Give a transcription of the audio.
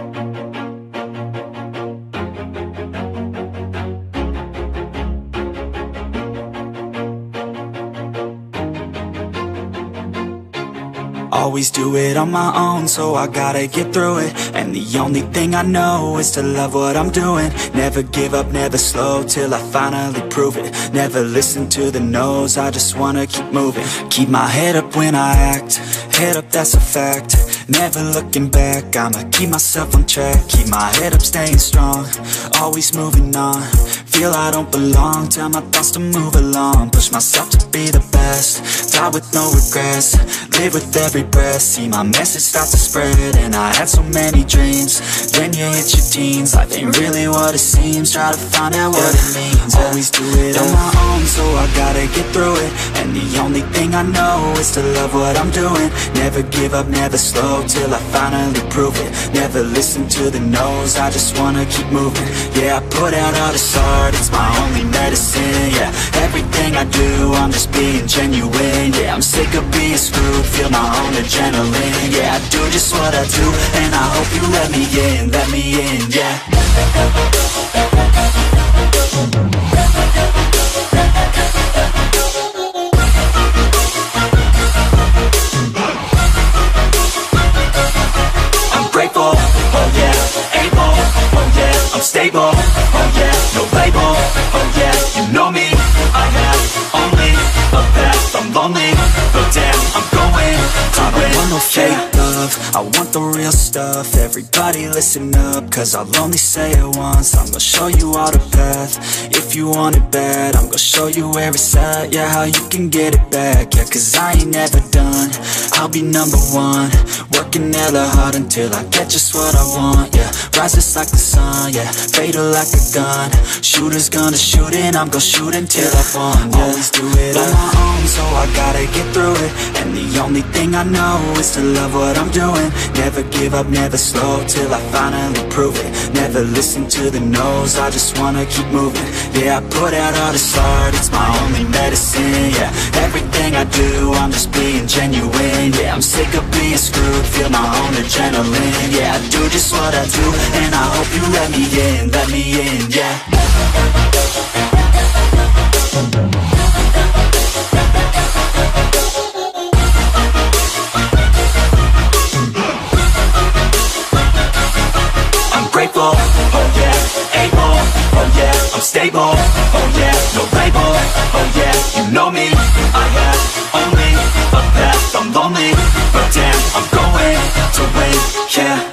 Always do it on my own, so I gotta get through it. And the only thing I know is to love what I'm doing. Never give up, never slow, till I finally prove it. Never listen to the no's, I just wanna keep moving. Keep my head up when I act, head up, that's a fact. Never looking back, I'ma keep myself on track. Keep my head up, staying strong, always moving on. Feel I don't belong, tell my thoughts to move along. Push myself to be the best, die with no regrets. Live with every breath, see my message start to spread. And I had so many dreams, then you hit your teens. Life ain't really what it seems, try to find out what it means. Always do it on my own, so I gotta get through it. And the only thing I know is to love what I'm doing. Never give up, never slow, till I finally prove it. Never listen to the no's, I just wanna keep moving. Yeah, I put out all this art, it's my only medicine. Yeah, everything I do, I'm just being genuine. Yeah, I'm sick of being screwed, feel my own adrenaline. Yeah, I do just what I do, and I hope you let me in, yeah. I'm grateful, oh yeah, able, oh yeah, I'm stable, oh yeah, no label, oh yeah, you know me, I have only a path, I'm lonely, but damn, I'm going to win. I don't want no fake love, I want the real stuff. Everybody listen up, cause I'll only say it once. I'm gonna show you all the path, if you want it bad. I'm gonna show you where it's at, yeah, how you can get it back. Yeah, cause I ain't never done, I'll be number one. Working hella hard until I get just what I want, yeah. Rises like the sun, yeah, fatal like a gun. Shooter's gonna shoot and I'm gonna shoot until I won, yeah. Always do it on my own, so I gotta get through it. And the only thing I know is to love what I'm doing. Never give up, never slow, till I finally prove it. Never listen to the no's, I just wanna keep moving. Yeah, I put out all this art, it's my only medicine. Yeah, everything I do, I'm just being genuine. Yeah, I'm sick of being screwed, feel my own adrenaline. Yeah, I do just what I do, and I hope you let me in, yeah. Grateful, oh yeah, able, oh yeah, I'm stable, oh yeah, no label, oh yeah, you know me, I have only a path, I'm lonely, but damn, I'm going to win, yeah.